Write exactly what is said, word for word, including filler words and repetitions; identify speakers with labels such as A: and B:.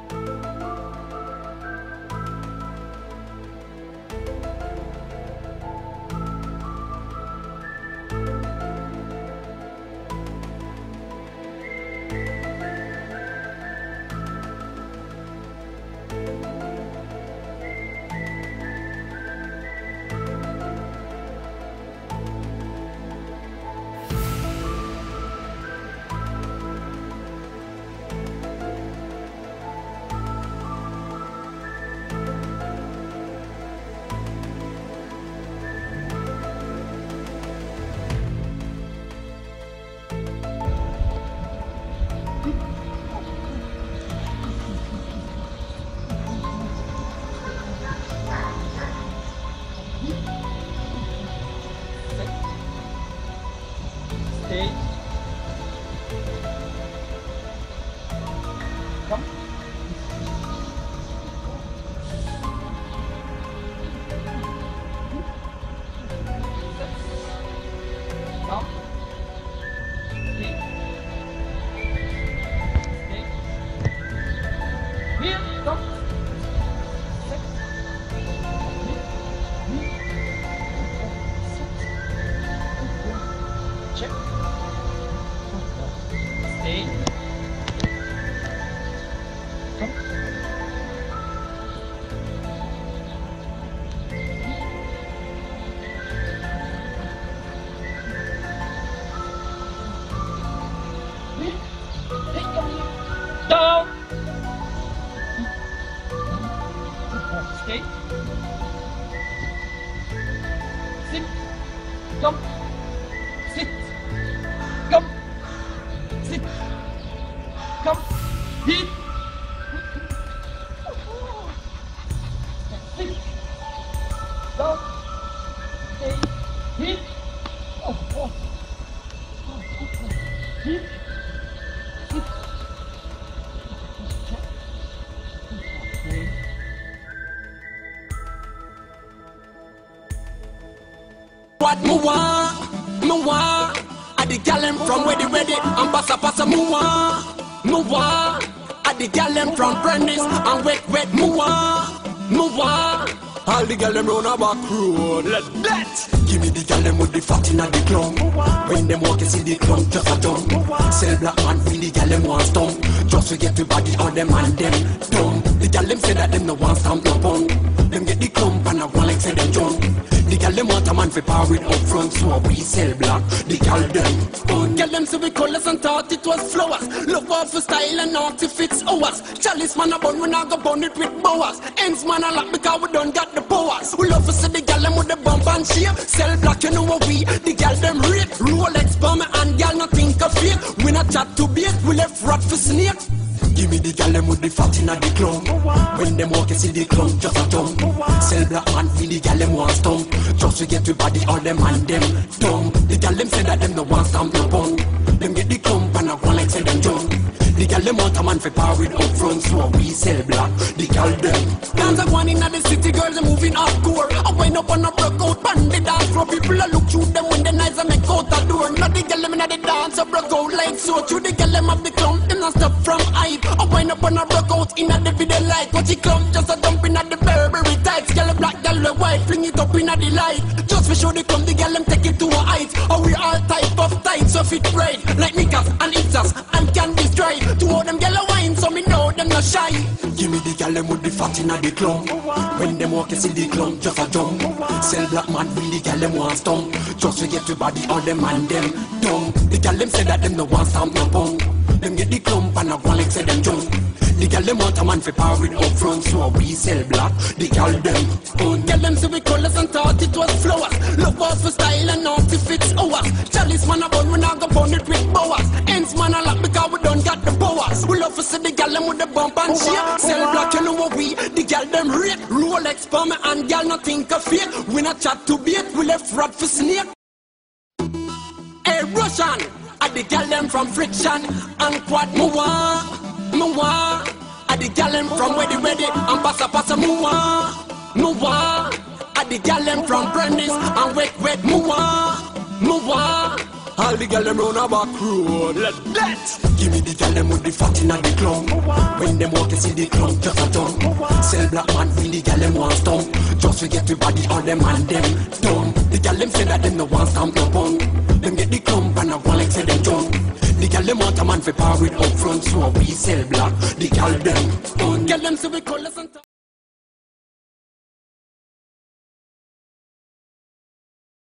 A: Stay. Come. Come. Stay. Stay. Here. Come. Sit. Check. Stay. Come. Hey, come here. Down. Stay. Sit. Come. Sit. Come. Sit. Come. Hit. Sit. Down. Stay. Hit. Oh, oh. Hit. Sit. Stay.
B: What me want, me want. I the gal them from where they ready and pass a pass a me want, me want. I the gal them from Prentice and wet wet me want, me want. All the gal them round a back road, let that. Give me the gal them with the fat inna the clump. When them walk you see the clump just a jump. Sell black man feel the gal them want stomp. Just to get the body on them and them dumb. The gal them say that them no want stamp no bun. Them get the clump and I want like say them jump. The gal them want a man for power it up front, so we sell black. The gal them on. Gal them say we colors and thought it was flowers. Love off for style and not if it's ours. Chalice man a bun, we not go bun it with bowers. Ends man a lock because we don't got the powers. We love to see the gal them with the bump and shape. Sell black, you know what we. The gal them rate. Rolex bomb and gal not think of fake. We not chat to bait, we left rat for snake. Give me the gal them with the fat inna the clump. When them walk you see the clump just a jump. Sell black man feel the gal them want stomp. Just to get the body all them and them dumb. The gal them say that them no want stamp no bun. Them get the clump and I want like say them jump. The gal them want a man for power it up front, so we sell black. The gal them dance a one inna the city, girls are moving hardcore. I wind up on a broke out bandit dance floor. People a look through them when the nights I make out the door. Not the gal them inna the dance a broke out like so. Through the gal them of the clump, them not stop from hype. I wind up on a broke out inna the video light. Watch it clump just a dump inna the Burberry tights. Gal black, gal white, fling it up inna the light. Just for show the clump, the gal them take it to a height. Oh, we all type of tights, so fit right like knickers and itzas and candy stripe. Two of them gal wine, so me know them not shy. Give me the gal them with the fat inna the clump. When them walk you see the clump just a jump. Sell black man feel the gal them want stomp. Just to get the body on them and them dumb. The gal them say that them no want stamp no bun. Them get the clump and I want like say them jump. The gal them want a man for power it up front, so we sell black. The gal them own. Gal them say we colors and thought it was flowers. Love us for style and not if it's ours. Chalice man a bun, we not go bun it with bowers. Ends man a lock because we don't got the powers. We love to see the gal them with the bump and shake. Sell black, you know what we. The gal them rate. Rolex palm and gal not think of fake. We not chat to bait, we left rat for snake. Hey Russian, I the gal them from Friction and Quad me want. Me want, I the gal them from where they ready and pass a pass a me want, me want. I the gal them from Prentice and wet wet me want, me want. All the gal them round a back road. Let let's give me the gal them with the fat inna the clump. When them walk, you see the clump just a jump. Sell black man feel the gal them want stomp. Just forget the body all them and them dumb. The gal them say that them no want stamp no bun. Them get the clump and I want like say them jump. The gal them want a man for power with up front, so we sell black. The gal them done. Gal them say we call us and